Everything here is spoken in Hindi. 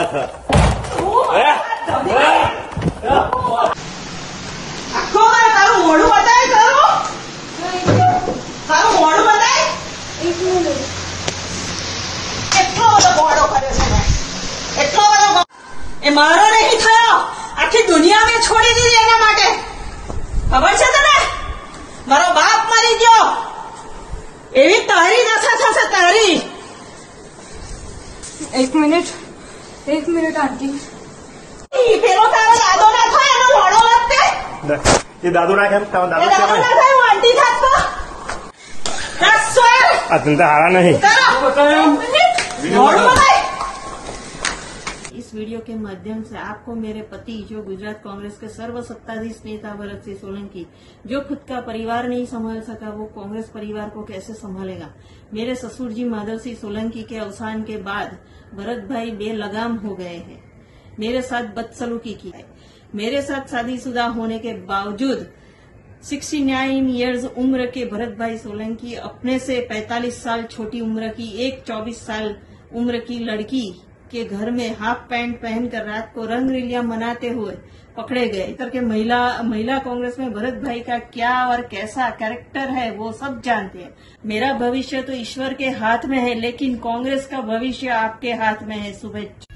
તારું મોઢું બતાય તારું મોઢું બતાય એટલો બધો ગોળો કર્યો છે ને એટલો બધો એ મારો નહીં થયો આખી દુનિયા મેં છોડી દીધી એના માટે ખબર છે તને મારો બાપ મરી ગયો એવી તારી દશા થશે તારી एक मिनट आंटी પેલો તારો દાદો ના થાય એનો લોડો વધતે એ દાદો ના કેમ દાદો ના થાય હું આંટી થાતો આ ધંધા હારા નહીં इस वीडियो के माध्यम से आपको मेरे पति जो गुजरात कांग्रेस के सर्वसत्ताधीश नेता भरत सिंह सोलंकी जो खुद का परिवार नहीं संभाल सका वो कांग्रेस परिवार को कैसे संभालेगा। मेरे ससुर जी माधव सिंह सोलंकी के अवसान के बाद भरत भाई बेलगाम हो गए हैं, मेरे साथ बदसलूकी की है। मेरे साथ शादीशुदा होने के बावजूद 69 इयर्स उम्र के भरत भाई सोलंकी अपने से 45 साल छोटी उम्र की एक 24 साल उम्र की लड़की के घर में हाफ पैंट पहनकर रात को रंगरलिया मनाते हुए पकड़े गए। करके महिला कांग्रेस में भरत भाई का क्या और कैसा कैरेक्टर है वो सब जानते हैं। मेरा भविष्य तो ईश्वर के हाथ में है, लेकिन कांग्रेस का भविष्य आपके हाथ में है। शुभेच्छा।